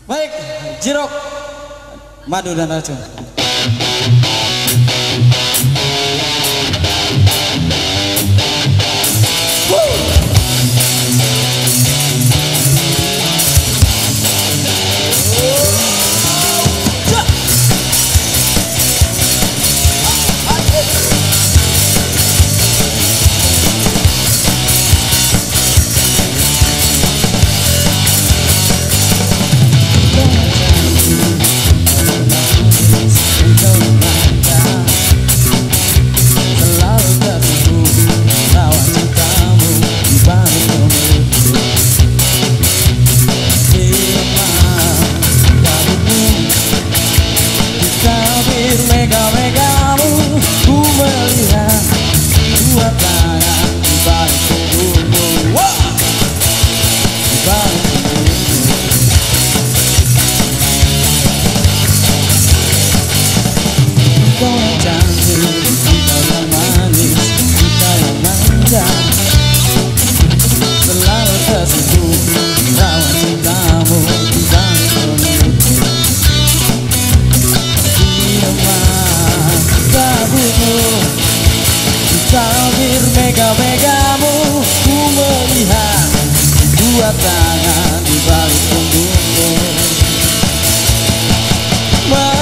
Baik, Jirok, Madu dan Racun. Mega-megamu ku melihat dua tangan di balik punggungmu, di balik punggungmu. Kau yang cantik, kau yang manis, kau yang manja, selalu tersipu rawan cintamu di balik punggungmu. Tabir mega-megamu ku melihat dua tangan di balik punggungmu.